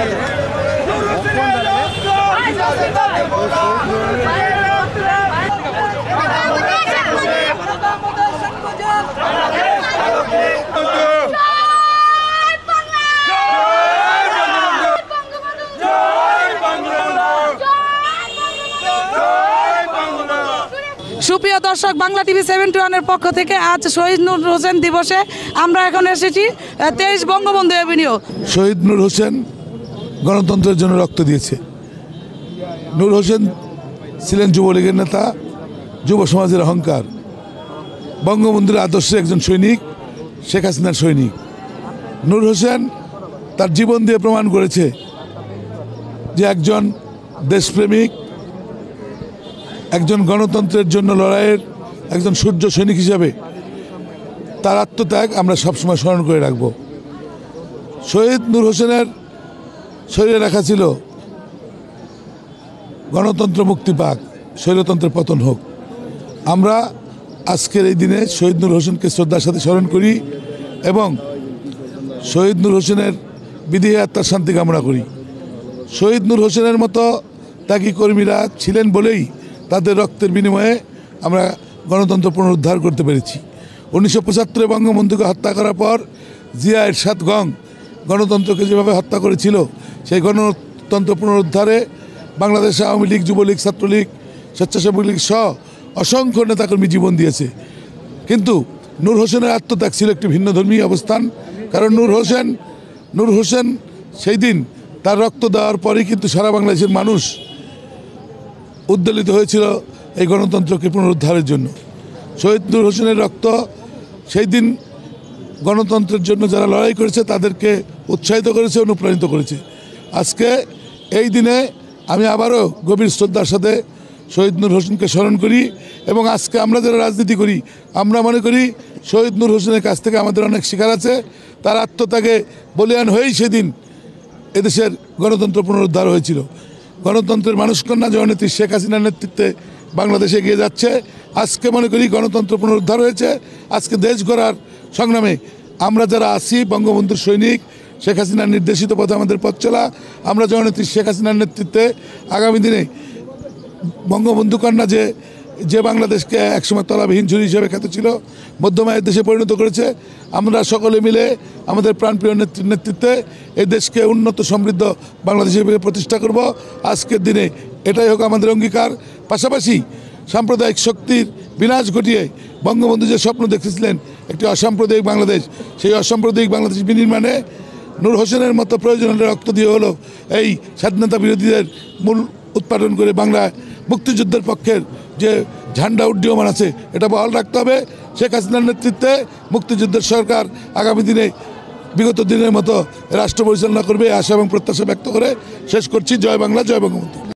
সুপ্রিয় দর্শক, বাংলা টিভি 71-এর পক্ষ থেকে আজ শহীদ নূর হোসেন দিবসে আমরা এখন এসেছি 23 বঙ্গবন্ধু অ্যাভিনিউ। শহীদ নূর হোসেন গণতন্ত্রের জন্য রক্ত দিয়েছে। নূর হোসেন ছিলেন যুবলীগের নেতা, যুব সমাজের অহংকার, বঙ্গবন্ধুর আদর্শের একজন সৈনিক, শেখ হাসিনার সৈনিক। নূর হোসেন তার জীবন দিয়ে প্রমাণ করেছে যে একজন দেশপ্রেমিক, একজন গণতন্ত্রের জন্য লড়াইয়ের একজন সূর্য সৈনিক হিসাবে তার আত্মত্যাগ আমরা সবসময় স্মরণ করে রাখব। শহীদ নূর হোসেনের শরীরে লেখা ছিল গণতন্ত্র মুক্তি পাক, স্বৈরতন্ত্রের পতন হোক। আমরা আজকের এই দিনে শহীদ নূর হোসেনকে শ্রদ্ধার সাথে স্মরণ করি এবং শহীদ নূর হোসেনের বিদেহী আত্মার শান্তি কামনা করি। শহীদ নূর হোসেনের মতো ত্যাগী কর্মীরা ছিলেন বলেই তাদের রক্তের বিনিময়ে আমরা গণতন্ত্র পুনরুদ্ধার করতে পেরেছি। 1975 বঙ্গবন্ধুকে হত্যা করার পর জিয়া এরশাদ গং গণতন্ত্রকে যেভাবে হত্যা করেছিল, সেই গণতন্ত্র পুনরুদ্ধারে বাংলাদেশ আওয়ামী লীগ, যুবলীগ, ছাত্রলীগ, স্বেচ্ছাসেবক লীগ সহ অসংখ্য নেতাকর্মী জীবন দিয়েছে। কিন্তু নূর হোসেনের আত্মত্যাগ ছিল একটি ভিন্নধর্মী অবস্থান। কারণ নূর হোসেন সেই দিন তার রক্ত দেওয়ার পরেই কিন্তু সারা বাংলাদেশের মানুষ উদ্বেলিত হয়েছিল এই গণতন্ত্রকে পুনরুদ্ধারের জন্য। শহীদ নূর হোসেনের রক্ত সেই দিন গণতন্ত্রের জন্য যারা লড়াই করেছে তাদেরকে উৎসাহিত করেছে, অনুপ্রাণিত করেছে। আজকে এই দিনে আমি আবারও গভীর শ্রদ্ধার সাথে শহীদ নূর হোসেনকে স্মরণ করি এবং আজকে আমরা যারা রাজনীতি করি আমরা মনে করি শহীদ নূর হোসেনের কাছ থেকে আমাদের অনেক শিকার আছে। তার আত্মত্যাগে বলিয়ান হয়েই সেদিন এদেশের গণতন্ত্র পুনরুদ্ধার হয়েছিল। গণতন্ত্রের মানুষকন্যা জননেত্রী শেখ হাসিনার নেতৃত্বে বাংলাদেশে এগিয়ে যাচ্ছে। আজকে মনে করি গণতন্ত্র পুনরুদ্ধার হয়েছে। আজকে দেশ গড়ার সংগ্রামে আমরা যারা আছি বঙ্গবন্ধুর সৈনিক, শেখ হাসিনার নির্দেশিত পথে আমাদের পথ চলা, আমরা জননেত্রী শেখ হাসিনার নেতৃত্বে আগামী দিনে বঙ্গবন্ধু কন্যা যে বাংলাদেশকে একসময় তলাবিহীন ঝুড়ি হিসেবে খ্যাত ছিল, মধ্যমায়ের দেশে পরিণত করেছে। আমরা সকলে মিলে আমাদের প্রাণপ্রিয় নেত্রীর নেতৃত্বে এই দেশকে উন্নত সমৃদ্ধ বাংলাদেশ হিসেবে প্রতিষ্ঠা করব। আজকের দিনে এটাই হোক আমাদের অঙ্গীকার। পাশাপাশি সাম্প্রদায়িক শক্তির বিনাশ ঘটিয়ে বঙ্গবন্ধু যে স্বপ্ন দেখেছিলেন একটি অসাম্প্রদায়িক বাংলাদেশ, সেই অসাম্প্রদায়িক বাংলাদেশ বিনির্মাণে নূর হোসেনের মতো প্রয়োজন হলে রক্ত দিয়ে হলো এই স্বাধীনতা বিরোধীদের মূল উৎপাদন করে বাংলায় মুক্তিযুদ্ধের পক্ষের যে ঝান্ডা উড্ডীয়মান আছে এটা বহাল রাখতে হবে। শেখ হাসিনার নেতৃত্বে মুক্তিযুদ্ধের সরকার আগামী দিনে বিগত দিনের মতো রাষ্ট্র পরিচালনা করবে, আশা এবং প্রত্যাশা ব্যক্ত করে শেষ করছি। জয় বাংলা, জয় বঙ্গবন্ধু।